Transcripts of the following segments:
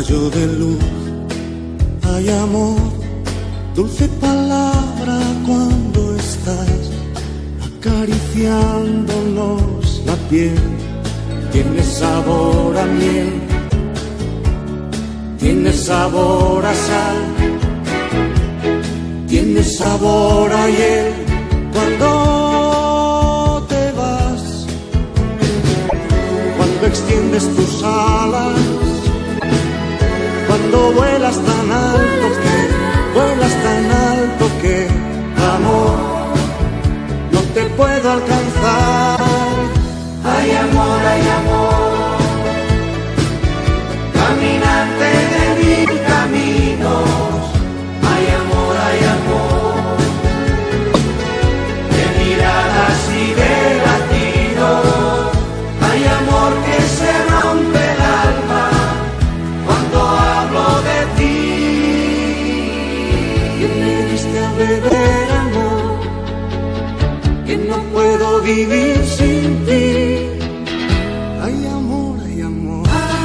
rayo de luz, hay amor, dulce palabra cuando estás acariciándonos la piel. Tiene sabor a miel, tiene sabor a sal, tiene sabor a hiel. Cuando te vas, cuando extiendes tus alas, cuando vuelas tan alto que, amor, no te puedo alcanzar. Hay amor, caminante de mil caminos. Hay amor, de miradas y de latidos. Hay amor que se rompe el alma cuando hablo de ti. Que me diste a beber amor, que no puedo vivir sin ti. Hay amor, hay amor.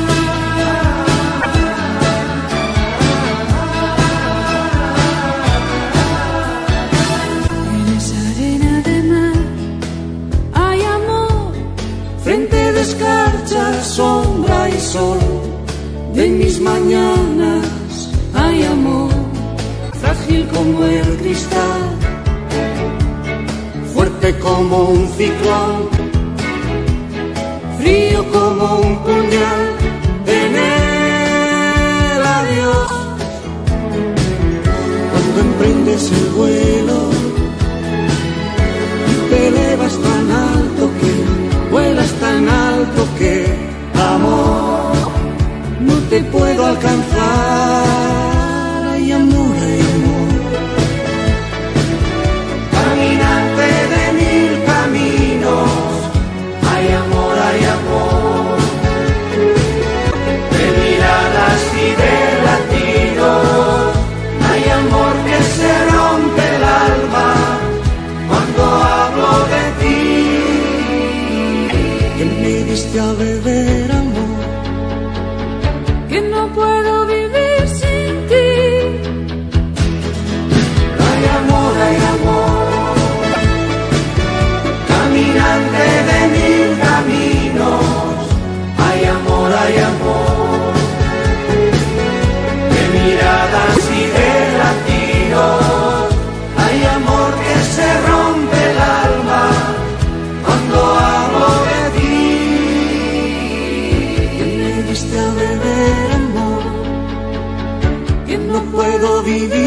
Eres arena de mar, hay amor. Frente de escarcha, sombra y sol de mis mañanas, hay amor. Frágil como el cristal, fuerte como un ciclón, frío como un puñal en el adiós. Cuando emprendes el vuelo y te elevas tan alto que, vuelas tan alto que, amor, no te puedo alcanzar. Hay amor, hay amor. Caminante de mil caminos. Hay amor, de miradas y de latidos. Hay amor que se rompe el alma cuando hablo de ti. Que me diste a beber amor, Que no puedo vivir sin ti. Hay amor, caminante de mil caminos. Hay amor, de miradas y de latidos. Hay amor que se rompe el alma cuando hablo de ti. que me diste a beber amor, que no puedo vivir